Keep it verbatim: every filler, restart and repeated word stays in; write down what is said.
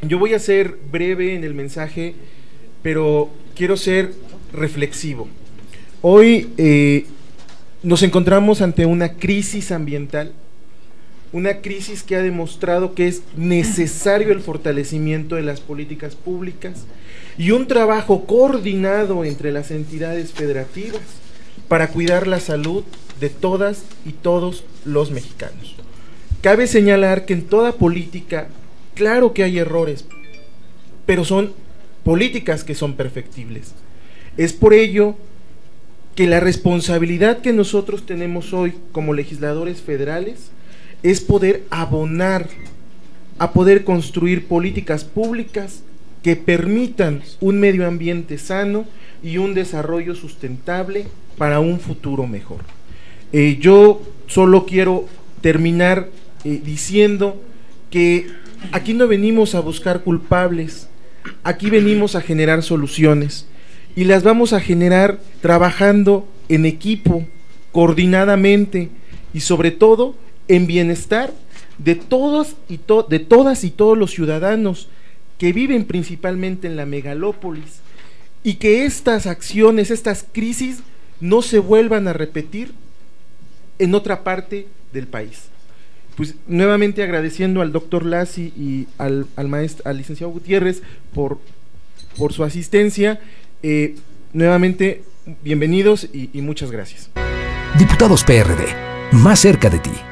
Yo voy a ser breve en el mensaje, pero quiero ser reflexivo. Hoy eh, nos encontramos ante una crisis ambiental, una crisis que ha demostrado que es necesario el fortalecimiento de las políticas públicas y un trabajo coordinado entre las entidades federativas para cuidar la salud de todas y todos los mexicanos. Cabe señalar que en toda política, claro que hay errores, pero son políticas que son perfectibles. Es por ello que la responsabilidad que nosotros tenemos hoy como legisladores federales es poder abonar a poder construir políticas públicas que permitan un medio ambiente sano y un desarrollo sustentable para un futuro mejor. Eh, yo solo quiero terminar eh, diciendo que aquí no venimos a buscar culpables, aquí venimos a generar soluciones y las vamos a generar trabajando en equipo, coordinadamente y sobre todo en bienestar de todos y to de todas y todos los ciudadanos que viven principalmente en la megalópolis, y que estas acciones, estas crisis no se vuelvan a repetir en otra parte del país. Pues nuevamente agradeciendo al doctor Lassi y al, al maestro, al licenciado Gutiérrez por, por su asistencia. Eh, nuevamente bienvenidos y, y muchas gracias. Diputados P R D, más cerca de ti.